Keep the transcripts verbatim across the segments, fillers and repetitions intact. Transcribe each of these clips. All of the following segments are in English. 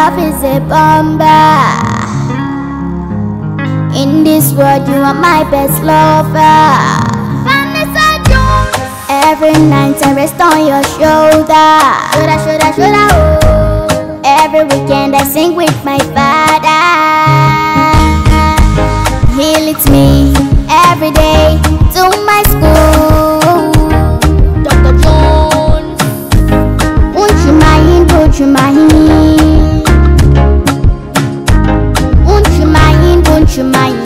love is a bomber. In this world, you are my best lover. Vanessa Jones. Every night I rest on your shoulder. Shoulda, shoulda, shoulda, oh. Every weekend I sing with my father. He leads me every day to my school. Doctor Jones. Won't you mind, won't you mind? Won't you mind, won't you mind?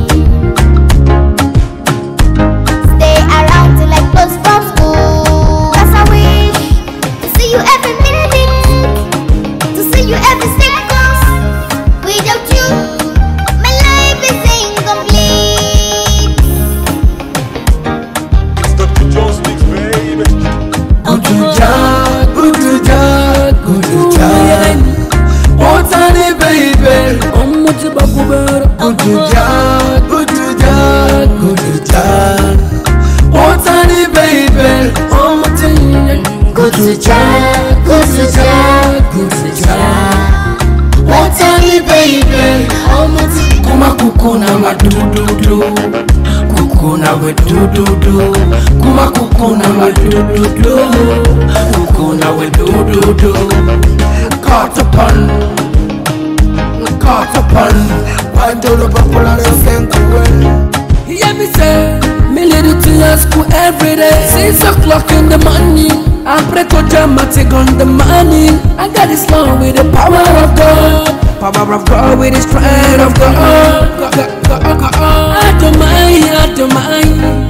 Stay around till I close from school. Cause I wish to see you every minute, to see you every second. Without you, my life is incomplete. It's Doctor Jones mix, baby. Good to Jack, good to Jack, good to Jack. What's on it, baby? I'm much about good to Jack, good to Jack, good to Jack. What's on it, baby? I'm much good to Jack, good to Jack, good to Jack. What's on it, baby? I'm much kuma kukuna madududu, kukuna we do do do, kuma kukuna madududu, kukuna we do do do. Caught upon, caught upon. Why do the popular sing well? Hear me say, me little to school every day. Six o'clock in the morning, I pray to dramatic on the morning. I got this long with the power of God, power of God with the strength of God. God, God, God, God. I don't mind, I don't mind.